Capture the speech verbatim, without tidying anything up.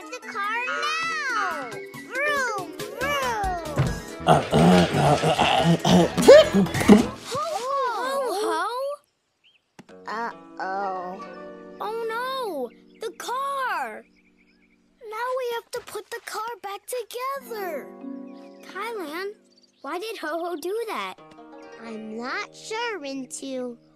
start the car now! Vroom, vroom! Ho-ho! Uh-oh. Oh no! The car! Now we have to put the car back together. Kylan, why did Ho-Ho do that? I'm not sure, Rintu.